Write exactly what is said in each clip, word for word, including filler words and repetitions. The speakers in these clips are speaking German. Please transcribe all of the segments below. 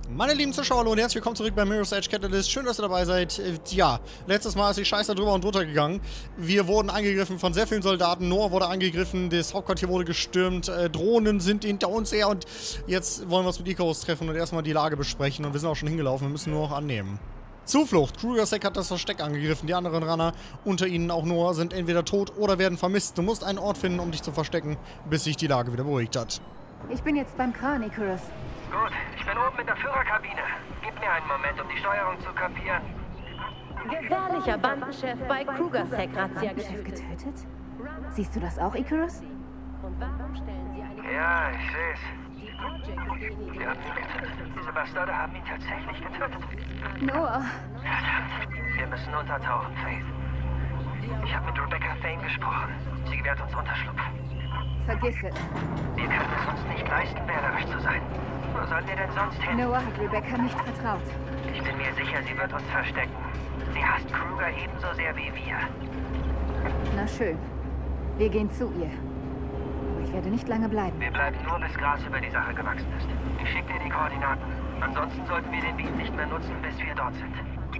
Meine lieben Zuschauer, hallo und herzlich willkommen zurück bei Mirror's Edge Catalyst. Schön, dass ihr dabei seid. Äh, ja, letztes Mal ist die Scheiße drüber und drunter gegangen. Wir wurden angegriffen von sehr vielen Soldaten. Noah wurde angegriffen, das Hauptquartier wurde gestürmt, äh, Drohnen sind hinter uns her und jetzt wollen wir uns mit Icarus treffen und erstmal die Lage besprechen. Und wir sind auch schon hingelaufen, wir müssen nur noch annehmen. Zuflucht. Krugersec hat das Versteck angegriffen. Die anderen Runner, unter ihnen auch Noah, sind entweder tot oder werden vermisst. Du musst einen Ort finden, um dich zu verstecken, bis sich die Lage wieder beruhigt hat. Ich bin jetzt beim Kran, Icarus. Gut, ich bin oben in der Führerkabine. Gib mir einen Moment, um die Steuerung zu kapieren. Gefährlicher Bandenchef bei Krugersec Razzia Chef getötet? Siehst du das auch, Icarus? Und warum stellen Sie eine... Ja, ich sehe es. Die Project ist gegen Wir haben ihn getötet. Diese Bastarde haben ihn tatsächlich getötet. Noah. Verdammt. Wir müssen untertauchen, Faith. Ich habe mit Rebecca Thane gesprochen. Sie gewährt uns Unterschlupf. Vergiss es. Wir können es uns nicht leisten, wählerisch zu sein. Wo sollen wir denn sonst hin? Noah hat Rebecca nicht vertraut. Ich bin mir sicher, sie wird uns verstecken. Sie hasst Kruger ebenso sehr wie wir. Na schön. Wir gehen zu ihr. Aber ich werde nicht lange bleiben. Wir bleiben nur, bis Gras über die Sache gewachsen ist. Ich schicke dir die Koordinaten. Ansonsten sollten wir den Beat nicht mehr nutzen, bis wir dort sind.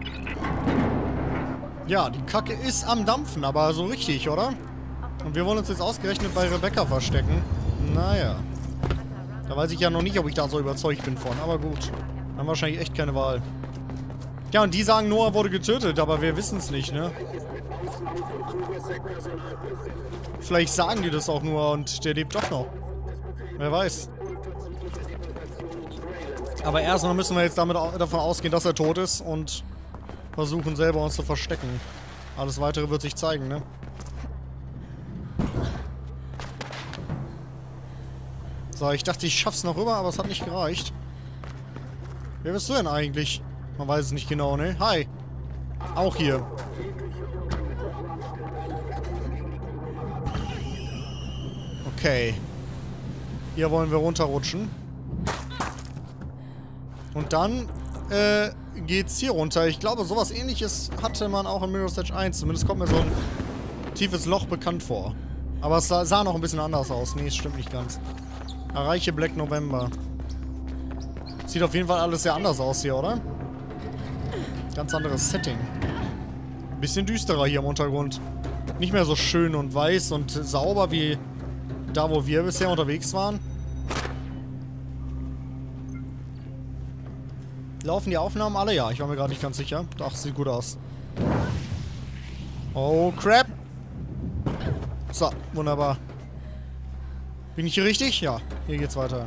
Ja, die Kacke ist am Dampfen, aber so richtig, oder? Und wir wollen uns jetzt ausgerechnet bei Rebecca verstecken. Naja. Da weiß ich ja noch nicht, ob ich da so überzeugt bin von. Aber gut. Haben wahrscheinlich echt keine Wahl. Ja, und die sagen, Noah wurde getötet, aber wir wissen es nicht, ne? Vielleicht sagen die das auch nur und der lebt doch noch. Wer weiß. Aber erstmal müssen wir jetzt damit davon ausgehen, dass er tot ist und versuchen selber uns zu verstecken. Alles Weitere wird sich zeigen, ne? So, ich dachte, ich schaff's noch rüber, aber es hat nicht gereicht. Wer bist du denn eigentlich? Man weiß es nicht genau, ne? Hi. Auch hier. Okay. Hier wollen wir runterrutschen. Und dann äh, geht's hier runter. Ich glaube, sowas Ähnliches hatte man auch in Mirror's Edge eins. Zumindest kommt mir so ein tiefes Loch bekannt vor. Aber es sah, sah noch ein bisschen anders aus. Nee, es stimmt nicht ganz. Erreiche Black November. Sieht auf jeden Fall alles sehr anders aus hier, oder? Ganz anderes Setting. Bisschen düsterer hier im Untergrund. Nicht mehr so schön und weiß und sauber wie da, wo wir bisher unterwegs waren. Laufen die Aufnahmen alle? Ja, ich war mir gerade nicht ganz sicher. Ach, sieht gut aus. Oh, crap. So, wunderbar. Bin ich hier richtig? Ja, hier geht's weiter.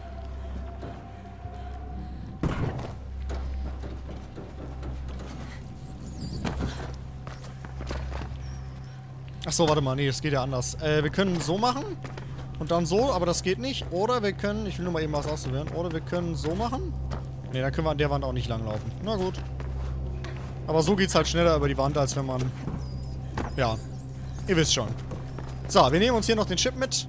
Achso, warte mal, nee, das geht ja anders. Äh, wir können so machen und dann so, aber das geht nicht. Oder wir können, ich will nur mal eben was ausprobieren, oder wir können so machen. Ne, dann können wir an der Wand auch nicht langlaufen. Na gut. Aber so geht's halt schneller über die Wand, als wenn man... Ja, ihr wisst schon. So, wir nehmen uns hier noch den Chip mit.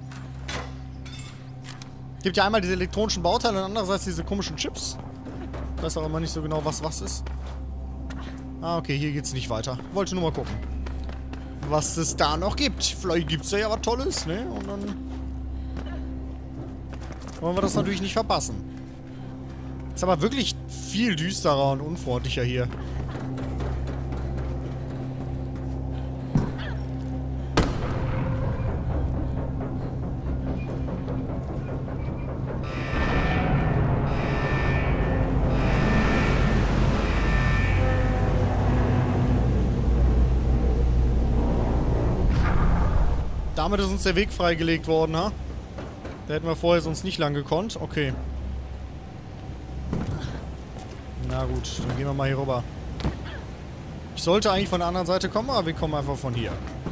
Gibt ja einmal diese elektronischen Bauteile und andererseits diese komischen Chips. Ich weiß auch immer nicht so genau, was was ist. Ah, okay, hier geht's nicht weiter. Wollte nur mal gucken, was es da noch gibt. Vielleicht gibt's da ja was Tolles, ne? Und dann wollen wir das natürlich nicht verpassen. Ist aber wirklich viel düsterer und unfreundlicher hier. Damit ist uns der Weg freigelegt worden, ha? Da hätten wir vorher sonst nicht lang gekonnt. Okay. Na gut, dann gehen wir mal hier rüber. Ich sollte eigentlich von der anderen Seite kommen, aber wir kommen einfach von hier.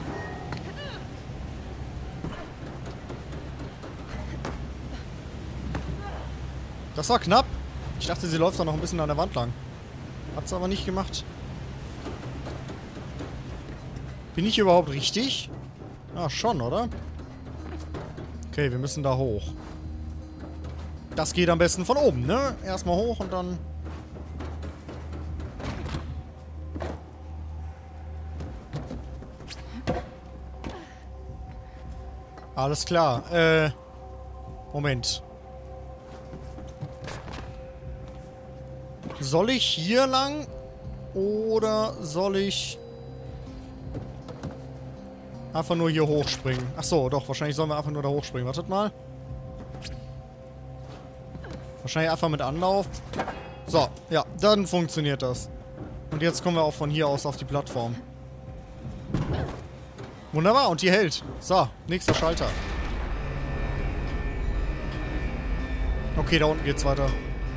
Das war knapp. Ich dachte, sie läuft da noch ein bisschen an der Wand lang. Hat sie aber nicht gemacht. Bin ich überhaupt richtig? Ah, schon, oder? Okay, wir müssen da hoch. Das geht am besten von oben, ne? Erstmal hoch und dann... Alles klar. Äh... Moment. Soll ich hier lang? Oder soll ich einfach nur hier hochspringen? Achso, doch, wahrscheinlich sollen wir einfach nur da hochspringen. Wartet mal. Wahrscheinlich einfach mit Anlauf. So, ja, dann funktioniert das. Und jetzt kommen wir auch von hier aus auf die Plattform. Wunderbar, und die hält. So, nächster Schalter. Okay, da unten geht's weiter.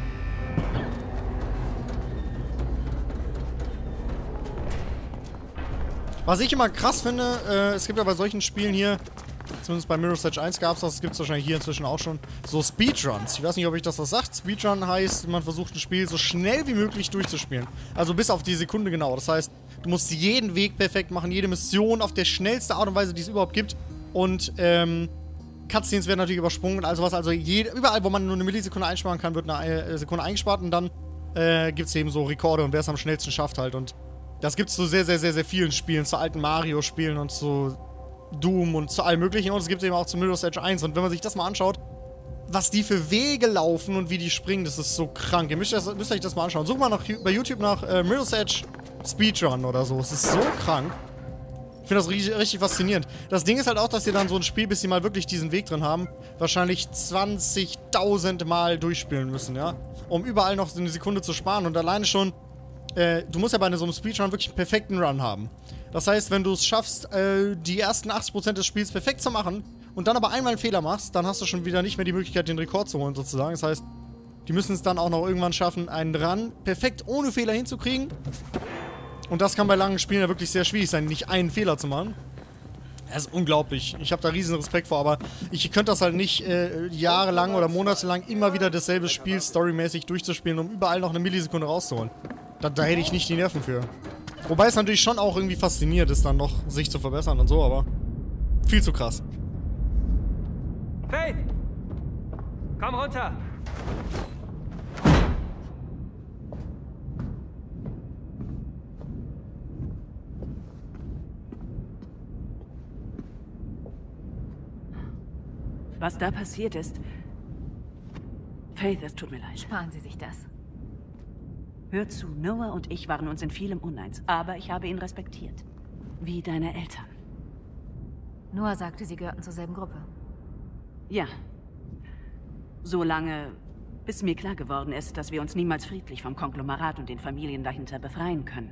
Was ich immer krass finde, äh, es gibt ja bei solchen Spielen hier, zumindest bei Mirror's Edge eins gab es das, das gibt es wahrscheinlich hier inzwischen auch schon, so Speedruns. Ich weiß nicht, ob euch das was sagt. Speedrun heißt, man versucht ein Spiel so schnell wie möglich durchzuspielen. Also bis auf die Sekunde genau. Das heißt, du musst jeden Weg perfekt machen, jede Mission auf der schnellste Art und Weise, die es überhaupt gibt. Und, ähm, Cutscenes werden natürlich übersprungen und all sowas. Also jede, überall, wo man nur eine Millisekunde einsparen kann, wird eine äh, Sekunde eingespart und dann äh, gibt es eben so Rekorde und wer es am schnellsten schafft halt. Und das gibt es zu sehr, sehr, sehr, sehr vielen Spielen, zu alten Mario-Spielen und zu Doom und zu allem möglichen. Und es gibt es eben auch zu Mirror's Edge eins. Und wenn man sich das mal anschaut, was die für Wege laufen und wie die springen, das ist so krank. Ihr müsst, das, müsst euch das mal anschauen. Sucht mal nach, bei YouTube nach äh, Mirror's Edge Speedrun oder so. Es ist so krank. Ich finde das richtig, richtig faszinierend. Das Ding ist halt auch, dass ihr dann so ein Spiel, bis sie mal wirklich diesen Weg drin haben, wahrscheinlich zwanzigtausend Mal durchspielen müssen, ja? Um überall noch so eine Sekunde zu sparen. Und alleine schon, äh, du musst ja bei so einem Speedrun wirklich einen perfekten Run haben. Das heißt, wenn du es schaffst, äh, die ersten achtzig Prozent des Spiels perfekt zu machen und dann aber einmal einen Fehler machst, dann hast du schon wieder nicht mehr die Möglichkeit, den Rekord zu holen, sozusagen. Das heißt, die müssen es dann auch noch irgendwann schaffen, einen Run perfekt ohne Fehler hinzukriegen. Und das kann bei langen Spielen ja wirklich sehr schwierig sein, nicht einen Fehler zu machen. Das ist unglaublich. Ich habe da riesen Respekt vor, aber ich könnte das halt nicht äh, jahrelang oder monatelang immer wieder dasselbe Spiel storymäßig durchzuspielen, um überall noch eine Millisekunde rauszuholen. Da, da hätte ich nicht die Nerven für. Wobei es natürlich schon auch irgendwie fasziniert ist, dann noch sich zu verbessern und so, aber viel zu krass. Faith! Komm runter! Was da passiert ist... Faith, es tut mir leid. Sparen Sie sich das. Hör zu, Noah und ich waren uns in vielem uneins, aber ich habe ihn respektiert. Wie deine Eltern. Noah sagte, Sie gehörten zur selben Gruppe. Ja. Solange, bis mir klar geworden ist, dass wir uns niemals friedlich vom Konglomerat und den Familien dahinter befreien können.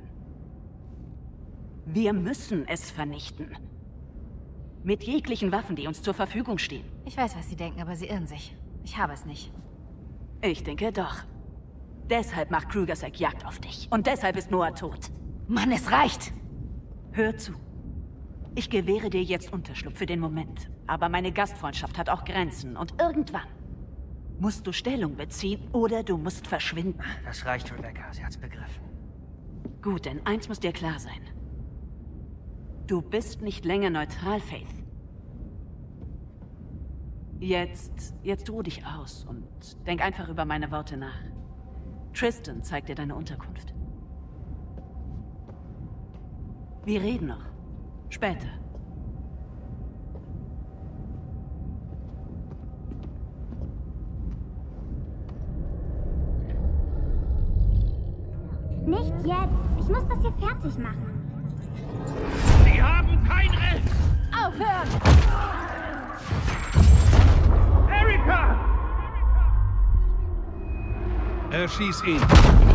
Wir müssen es vernichten. Mit jeglichen Waffen, die uns zur Verfügung stehen. Ich weiß, was Sie denken, aber Sie irren sich. Ich habe es nicht. Ich denke doch. Deshalb macht Krugersec Jagd auf dich. Und deshalb ist Noah tot. Mann, es reicht! Hör zu. Ich gewähre dir jetzt Unterschlupf für den Moment. Aber meine Gastfreundschaft hat auch Grenzen. Und irgendwann musst du Stellung beziehen oder du musst verschwinden. Das reicht, Rebecca. Sie hat's begriffen. Gut, denn eins muss dir klar sein. Du bist nicht länger neutral, Faith. Jetzt, jetzt ruh dich aus und denk einfach über meine Worte nach. Tristan zeigt dir deine Unterkunft. Wir reden noch. Später. Nicht jetzt. Ich muss das hier fertig machen. Sie haben kein Recht! Aufhören! Erika! Erschieß ihn.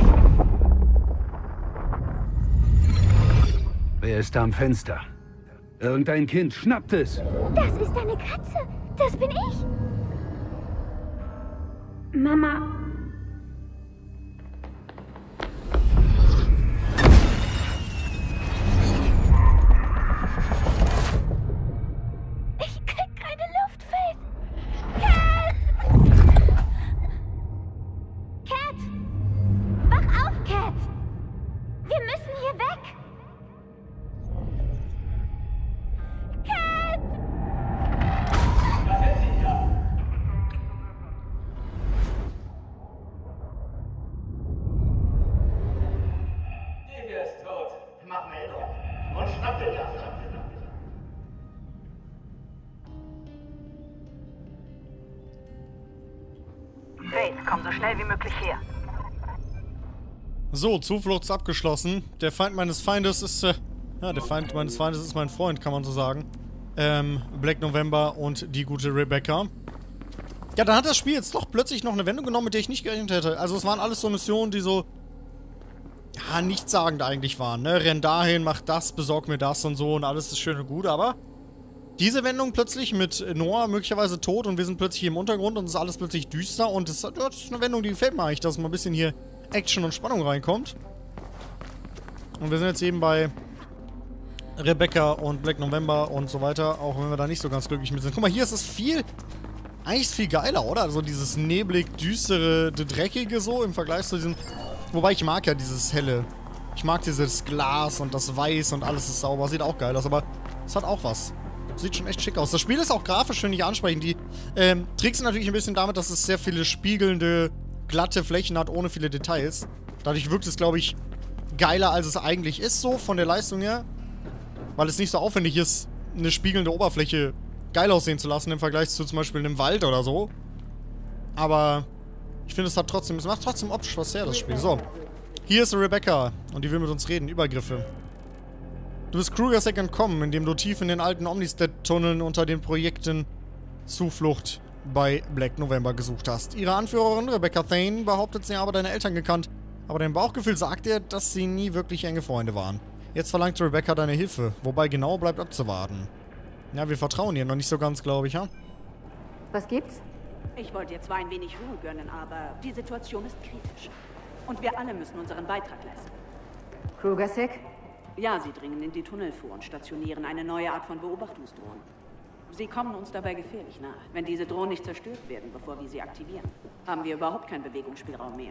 Wer ist da am Fenster? Irgendein Kind, schnappt es! Das ist eine Katze. Das bin ich. Mama. Ich krieg keine Luft, Faith. Cat! Cat! Wach auf, Cat! Wir müssen hier weg! Cat! Der ist tot. Mach Meldung. Und schnapp den Jagd. Faith, komm so schnell wie möglich her. So, Zuflucht ist abgeschlossen. Der Feind meines Feindes ist, äh, ja, der Feind meines Feindes ist mein Freund, kann man so sagen. Ähm, Black November und die gute Rebecca. Ja, dann hat das Spiel jetzt doch plötzlich noch eine Wendung genommen, mit der ich nicht gerechnet hätte. Also es waren alles so Missionen, die so, ja, nichtssagend eigentlich waren, ne? Renn dahin, mach das, besorg mir das und so und alles ist schön und gut, aber diese Wendung plötzlich mit Noah möglicherweise tot und wir sind plötzlich hier im Untergrund und es ist alles plötzlich düster und das, das ist eine Wendung, die gefällt mir eigentlich, dass mal ein bisschen hier Action und Spannung reinkommt. Und wir sind jetzt eben bei Rebecca und Black November und so weiter, auch wenn wir da nicht so ganz glücklich mit sind. Guck mal, hier ist es viel, eigentlich ist es viel geiler, oder? Also dieses neblig, düstere, dreckige so im Vergleich zu diesem, wobei ich mag ja dieses helle. Ich mag dieses Glas und das Weiß und alles ist sauber, sieht auch geil aus, aber es hat auch was. Sieht schon echt schick aus. Das Spiel ist auch grafisch, finde ich, ansprechend. Die ähm, Tricks sind natürlich ein bisschen damit, dass es sehr viele spiegelnde, glatte Flächen hat, ohne viele Details. Dadurch wirkt es, glaube ich, geiler, als es eigentlich ist, so von der Leistung her. Weil es nicht so aufwendig ist, eine spiegelnde Oberfläche geil aussehen zu lassen, im Vergleich zu zum Beispiel einem Wald oder so. Aber ich finde, es hat trotzdem, es macht trotzdem optisch was her, das Spiel. So, hier ist Rebecca und die will mit uns reden. Übergriffe. Du bist Kruger-Sec entkommen, indem du tief in den alten Omnistead-Tunneln unter den Projekten Zuflucht bei Black November gesucht hast. Ihre Anführerin, Rebecca Thane, behauptet, sie habe deine Eltern gekannt, aber dein Bauchgefühl sagt dir, dass sie nie wirklich enge Freunde waren. Jetzt verlangt Rebecca deine Hilfe, wobei genau bleibt abzuwarten. Ja, wir vertrauen ihr noch nicht so ganz, glaube ich, ja? Was gibt's? Ich wollte dir zwar ein wenig Ruhe gönnen, aber die Situation ist kritisch. Und wir alle müssen unseren Beitrag leisten. Kruger-Sec? Ja, sie dringen in die Tunnel vor und stationieren eine neue Art von Beobachtungsdrohnen. Sie kommen uns dabei gefährlich nahe. Wenn diese Drohnen nicht zerstört werden, bevor wir sie aktivieren, haben wir überhaupt keinen Bewegungsspielraum mehr.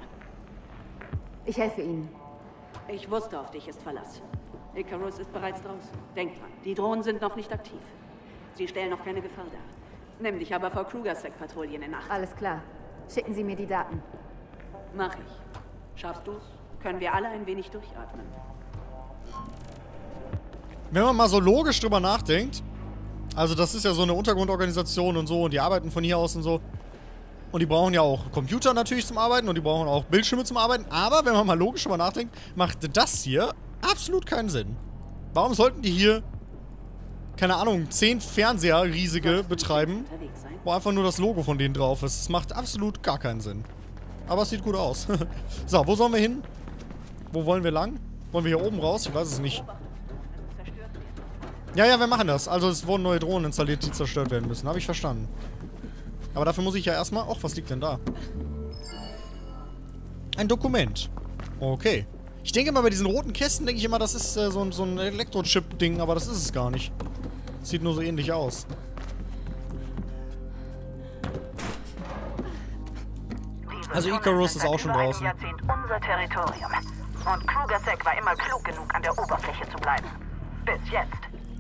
Ich helfe Ihnen. Ich wusste, auf dich ist Verlass. Icarus ist bereits draußen. Denk dran, die Drohnen sind noch nicht aktiv. Sie stellen noch keine Gefahr dar. Nimm dich aber vor Kruger-Sec-Patrouillen in Acht. Alles klar. Schicken Sie mir die Daten. Mach ich. Schaffst du's? Können wir alle ein wenig durchatmen. Wenn man mal so logisch drüber nachdenkt, also das ist ja so eine Untergrundorganisation und so und die arbeiten von hier aus und so. Und die brauchen ja auch Computer natürlich zum Arbeiten und die brauchen auch Bildschirme zum Arbeiten. Aber wenn man mal logisch drüber nachdenkt, macht das hier absolut keinen Sinn. Warum sollten die hier, keine Ahnung, zehn Fernseher riesige betreiben, wo einfach nur das Logo von denen drauf ist? Das macht absolut gar keinen Sinn. Aber es sieht gut aus. So, wo sollen wir hin? Wo wollen wir lang? Wollen wir hier oben raus? Ich weiß es nicht. Ja, ja, wir machen das. Also es wurden neue Drohnen installiert, die zerstört werden müssen. Habe ich verstanden. Aber dafür muss ich ja erstmal... Och, was liegt denn da? Ein Dokument. Okay. Ich denke immer, bei diesen roten Kästen denke ich immer, das ist äh, so, so ein Elektrochip-Ding, aber das ist es gar nicht. Sieht nur so ähnlich aus. Also Icarus ist auch schon draußen. Jahrzehnt unser Territorium. Und Kruger-Sec war immer klug genug, an der Oberfläche zu bleiben. Bis jetzt.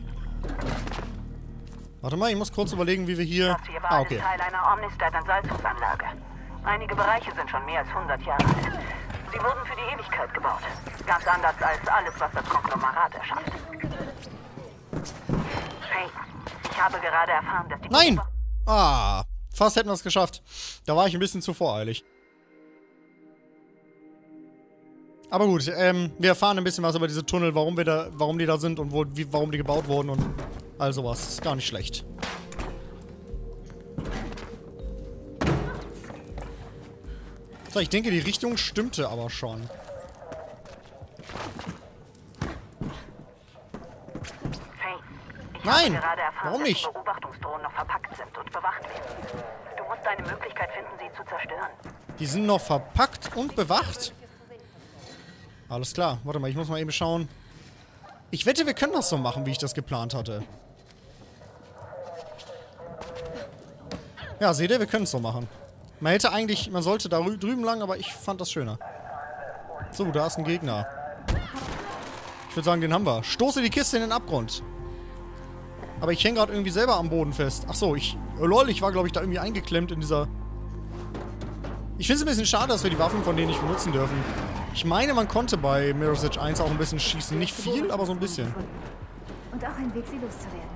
Warte mal, ich muss kurz überlegen, wie wir hier... Das hier war Ah, okay. ein Teil einer Omnistead-Entsalzungsanlage. Einige Bereiche sind schon mehr als hundert Jahre alt. Sie wurden für die Ewigkeit gebaut. Ganz anders als alles, was das Konglomerat erschafft. Hey, ich habe gerade erfahren, dass die... Nein! Ah, fast hätten wir es geschafft. Da war ich ein bisschen zu voreilig. Aber gut, ähm, wir erfahren ein bisschen was über diese Tunnel, warum wir da, warum die da sind und wo, wie, warum die gebaut wurden und all sowas. Ist gar nicht schlecht. So, ich denke, die Richtung stimmte aber schon. Hey, ich Nein! habe gerade erfahren, Warum nicht? dass die Beobachtungsdrohnen noch verpackt sind und bewacht werden. Du musst eine Möglichkeit finden, sie zu zerstören. Die sind noch verpackt und bewacht? Alles klar. Warte mal, ich muss mal eben schauen. Ich wette, wir können das so machen, wie ich das geplant hatte. Ja, seht ihr, wir können es so machen. Man hätte eigentlich, man sollte da drüben lang, aber ich fand das schöner. So, da ist ein Gegner. Ich würde sagen, den haben wir. Stoße die Kiste in den Abgrund. Aber ich hänge gerade irgendwie selber am Boden fest. Ach so, ich... Oh, lol, ich war, glaube ich, da irgendwie eingeklemmt in dieser... Ich finde es ein bisschen schade, dass wir die Waffen von denen nicht benutzen dürfen. Ich meine, man konnte bei Mirror's Edge eins auch ein bisschen schießen. Nicht viel, aber so ein bisschen. Und auch ein Weg, sie loszuwerden.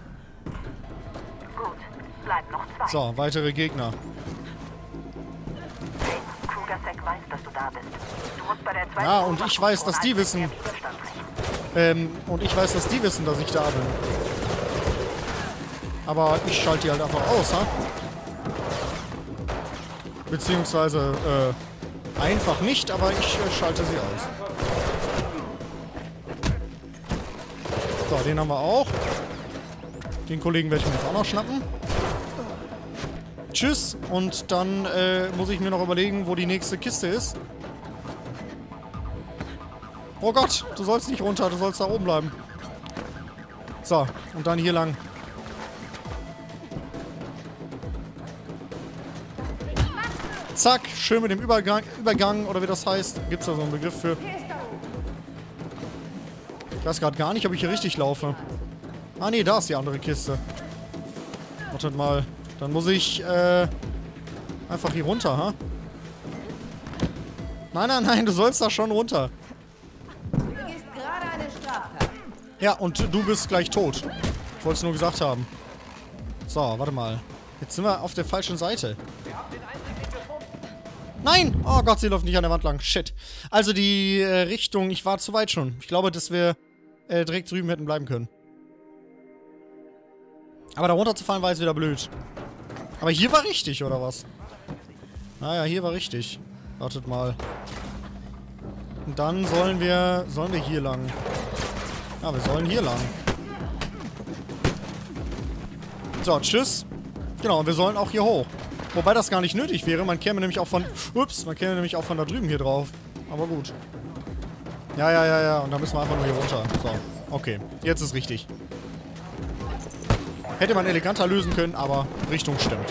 Gut, bleiben noch zwei. So, weitere Gegner. Hey, Kruger-Sec weiß, dass du da da bist. Du musst bei der zweiten Ja, und ich weiß, dass die wissen. Ähm, und ich weiß, dass die wissen, dass ich da bin. Aber ich schalte die halt einfach aus, ha? Beziehungsweise, äh, einfach nicht, aber ich äh, schalte sie aus. So, den haben wir auch. Den Kollegen werde ich mir jetzt auch noch schnappen. Tschüss. Und dann äh, muss ich mir noch überlegen, wo die nächste Kiste ist. Oh Gott, du sollst nicht runter, du sollst da oben bleiben. So, und dann hier lang. Zack, schön mit dem Übergang, Übergang, oder wie das heißt. Gibt es da so einen Begriff für? Ich weiß gerade gar nicht, ob ich hier richtig laufe. Ah, nee, da ist die andere Kiste. Wartet mal. Dann muss ich, äh, einfach hier runter, ha? Nein, nein, nein, du sollst da schon runter. Du begehst gerade eine Straftat. Ja, und du bist gleich tot. Ich wollte es nur gesagt haben. So, warte mal. Jetzt sind wir auf der falschen Seite. Nein! Oh Gott, sie läuft nicht an der Wand lang. Shit. Also die äh, Richtung, ich war zu weit schon. Ich glaube, dass wir äh, direkt drüben hätten bleiben können. Aber da runterzufallen war jetzt wieder blöd. Aber hier war richtig, oder was? Naja, hier war richtig. Wartet mal. Und dann sollen wir... Sollen wir hier lang? Ja, wir sollen hier lang. So, tschüss. Genau, und wir sollen auch hier hoch. Wobei das gar nicht nötig wäre. Man käme nämlich auch von... Ups, man käme nämlich auch von da drüben hier drauf. Aber gut. Ja, ja, ja, ja. Und dann müssen wir einfach nur hier runter. So, okay. Jetzt ist richtig. Hätte man eleganter lösen können, aber Richtung stimmt.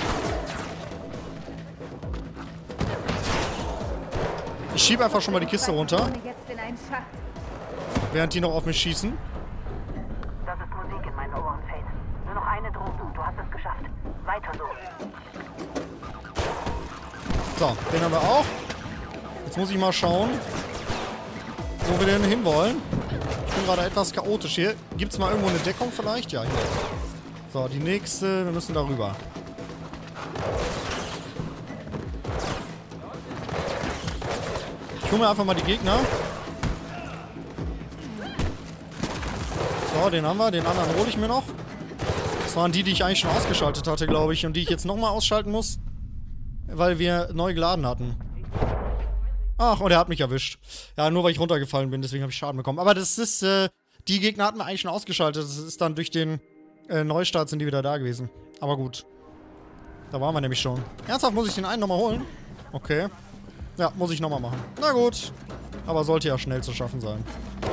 Ich schiebe einfach schon mal die Kiste runter. Während die noch auf mich schießen. Das ist Musik in meinen Ohren, Faith. Nur noch eine Drohne und du hast es geschafft. Weiter so. So, den haben wir auch. Jetzt muss ich mal schauen, wo wir denn hinwollen. Ich bin gerade etwas chaotisch hier. Gibt es mal irgendwo eine Deckung vielleicht? Ja, hier. So, die nächste. Wir müssen darüber. Ich hole mir einfach mal die Gegner. So, den haben wir. Den anderen hole ich mir noch. Das waren die, die ich eigentlich schon ausgeschaltet hatte, glaube ich. Und die ich jetzt nochmal ausschalten muss. Weil wir neu geladen hatten. Ach, und er hat mich erwischt. Ja, nur weil ich runtergefallen bin. Deswegen habe ich Schaden bekommen. Aber das ist, äh, die Gegner hatten wir eigentlich schon ausgeschaltet. Das ist dann durch den äh, Neustart sind die wieder da gewesen. Aber gut. Da waren wir nämlich schon. Ernsthaft, muss ich den einen nochmal holen? Okay. Ja, muss ich nochmal machen. Na gut. Aber sollte ja schnell zu schaffen sein.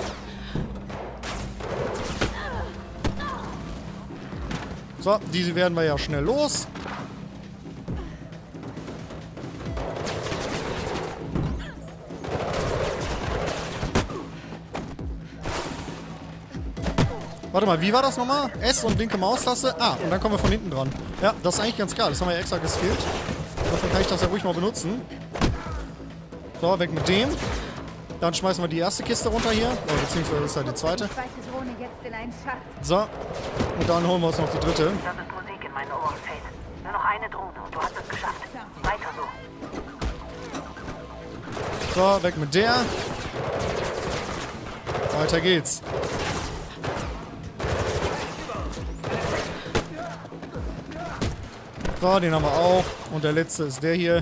So, diese werden wir ja schnell los. Warte mal, wie war das nochmal? S und linke Maustaste. Ah, und dann kommen wir von hinten dran. Ja, das ist eigentlich ganz geil. Das haben wir ja extra geskillt. Davon kann ich das ja ruhig mal benutzen. So, weg mit dem. Dann schmeißen wir die erste Kiste runter hier. Oder beziehungsweise ist halt die zweite. So. Und dann holen wir uns noch die dritte. Das ist Musik in meinen Ohren, Faith. Nur noch eine Drohne und du hast es geschafft. Weiter so. So, weg mit der. Weiter geht's. So, den haben wir auch. Und der letzte ist der hier.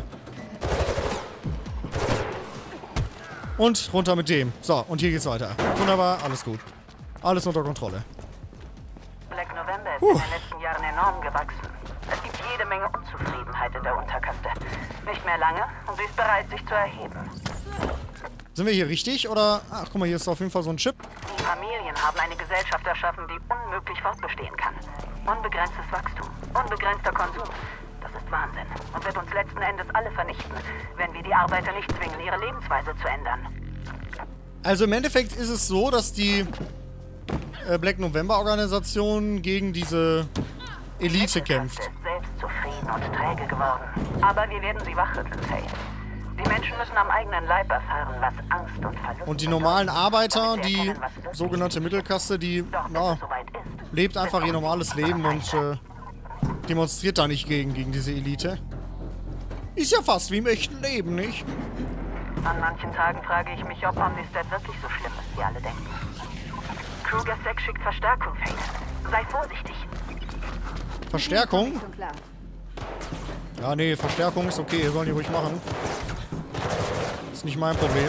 Und runter mit dem. So, und hier geht's weiter. Wunderbar, alles gut. Alles unter Kontrolle. Black November ist uh. in den letzten Jahren enorm gewachsen. Es gibt jede Menge Unzufriedenheit in der Unterkaste. Nicht mehr lange und sie ist bereit, sich zu erheben. Sind wir hier richtig? Oder... Ach, guck mal, hier ist auf jeden Fall so ein Chip. Die Familien haben eine Gesellschaft erschaffen, die unmöglich fortbestehen kann. Unbegrenztes Wachstum, unbegrenzter Konsum. Das ist Wahnsinn und wird uns letzten Endes alle vernichten, wenn wir die Arbeiter nicht zwingen, ihre Lebensweise zu ändern. Also im Endeffekt ist es so, dass die äh, Black November Organisation gegen diese Elite kämpft. Ist selbstzufrieden und träge geworden. Aber wir werden sie wachrütteln, Faith. Die Menschen müssen am eigenen Leib erfahren, was Angst und Verlust und die normalen Arbeiter, die sogenannte Mittelkaste, die na, lebt einfach ihr normales Leben und äh, demonstriert da nicht gegen, gegen diese Elite. Ist ja fast wie im echten Leben, nicht? An manchen Tagen frage ich mich, ob Omnistat wirklich so schlimm ist, wie alle denken. Kruger Sec schickt Verstärkung, Faith. Sei vorsichtig. Verstärkung? Ja, nee, Verstärkung ist okay. Sollen die ruhig machen. Ist nicht mein Problem.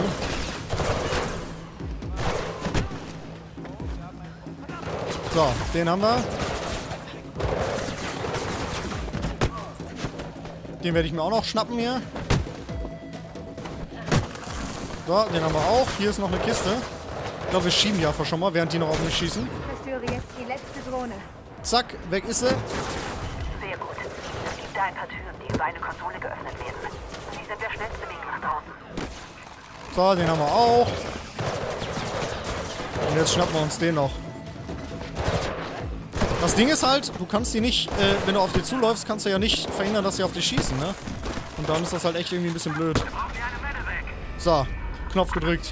So, den haben wir. Den werde ich mir auch noch schnappen hier. So, den haben wir auch. Hier ist noch eine Kiste. Ich glaube, wir schieben die einfach schon mal, während die noch auf mich schießen. Ich zerstöre jetzt die letzte Drohne. Zack, weg ist sie. Sehr gut. Es gibt da ein paar Türen, die über eine Konsole geöffnet werden. Sie sind der schnellste Weg nach draußen. So, den haben wir auch. Und jetzt schnappen wir uns den noch. Das Ding ist halt, du kannst die nicht, äh, wenn du auf die zuläufst, kannst du ja nicht verhindern, dass sie auf dich schießen, ne? Und dann ist das halt echt irgendwie ein bisschen blöd. So, Knopf gedrückt.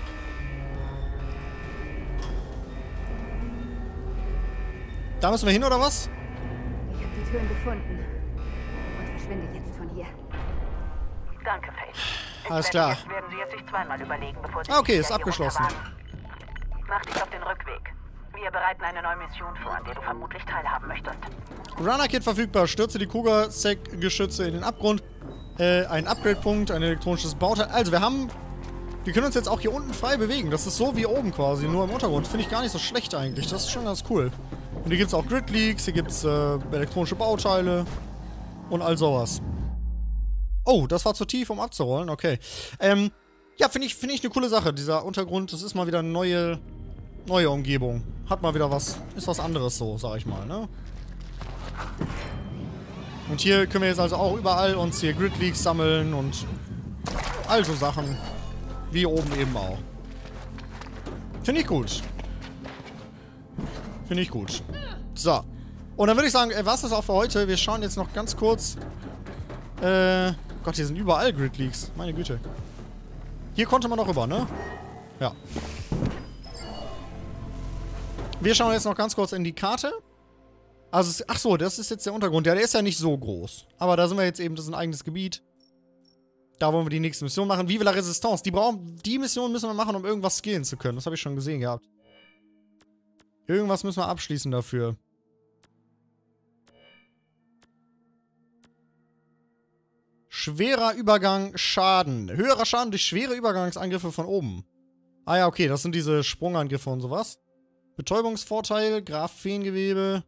Da müssen wir hin, oder was? Ich habe die Türen gefunden. Und verschwinde jetzt von hier. Danke, Faith. Alles klar. Jetzt werden Sie es sich zweimal überlegen, bevor Sie Ah, okay, sich ist wieder hier abgeschlossen. runterwagen. Mach dich auf den Rückweg. Wir bereiten eine neue Mission vor, an der du vermutlich teilhaben möchtest. Runner-Kit verfügbar. Stürze die Kruger-Sec-Geschütze in den Abgrund. Äh, ein Upgrade-Punkt, ein elektronisches Bauteil. Also, wir haben... Wir können uns jetzt auch hier unten frei bewegen. Das ist so wie oben quasi, nur im Untergrund. Finde ich gar nicht so schlecht eigentlich. Das ist schon ganz cool. Und hier gibt es auch Grid-Leaks, hier gibt es äh, elektronische Bauteile und all sowas. Oh, das war zu tief, um abzurollen. Okay. Ähm, ja, finde ich, find ich eine coole Sache. Dieser Untergrund, das ist mal wieder eine neue, neue Umgebung. Hat mal wieder was, ist was anderes so, sag ich mal, ne? Und hier können wir jetzt also auch überall uns hier Grid-Leaks sammeln und all so Sachen. Wie oben eben auch. Finde ich gut. Finde ich gut. So. Und dann würde ich sagen, äh, was ist auch für heute? Wir schauen jetzt noch ganz kurz. Äh, Gott, hier sind überall Grid-Leaks. Meine Güte. Hier konnte man noch rüber, ne? Ja. Wir schauen jetzt noch ganz kurz in die Karte. Also, es, ach so, das ist jetzt der Untergrund. Ja, der ist ja nicht so groß. Aber da sind wir jetzt eben, das ist ein eigenes Gebiet. Da wollen wir die nächste Mission machen. Vive la Resistance. Die brauchen, die Mission müssen wir machen, um irgendwas skillen zu können. Das habe ich schon gesehen gehabt. Irgendwas müssen wir abschließen dafür. Schwerer Übergang, Schaden. Höherer Schaden durch schwere Übergangsangriffe von oben. Ah ja, okay, das sind diese Sprungangriffe und sowas. Betäubungsvorteil, Graphengewebe.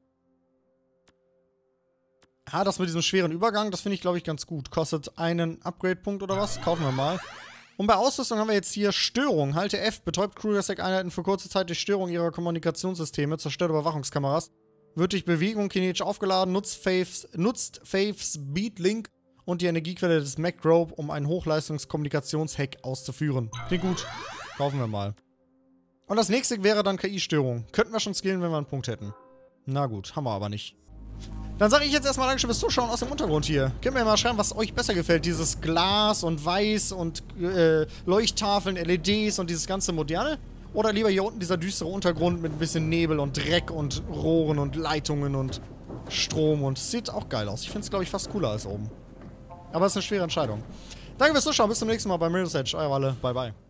Ja, das mit diesem schweren Übergang, das finde ich, glaube ich, ganz gut. Kostet einen Upgrade-Punkt oder was? Kaufen wir mal. Und bei Ausrüstung haben wir jetzt hier Störung. Halte F, betäubt Kruger-Sec-Einheiten für kurze Zeit durch Störung ihrer Kommunikationssysteme, zerstört Überwachungskameras, wird durch Bewegung kinetisch aufgeladen, nutzt Faiths, nutzt Faiths Beat-Link und die Energiequelle des Mac-Rope, um einen Hochleistungs-Kommunikationshack auszuführen. Klingt gut. Kaufen wir mal. Und das nächste wäre dann K I-Störung. Könnten wir schon skillen, wenn wir einen Punkt hätten. Na gut, haben wir aber nicht. Dann sage ich jetzt erstmal Dankeschön fürs Zuschauen aus dem Untergrund hier. Könnt mir mal schreiben, was euch besser gefällt. Dieses Glas und Weiß und äh, Leuchttafeln, L E Ds und dieses ganze Moderne. Oder lieber hier unten dieser düstere Untergrund mit ein bisschen Nebel und Dreck und Rohren und Leitungen und Strom. Und es sieht auch geil aus. Ich finde es, glaube ich, fast cooler als oben. Aber es ist eine schwere Entscheidung. Danke fürs Zuschauen. Bis zum nächsten Mal bei Mirror's Edge. Euer Walle. Bye, bye.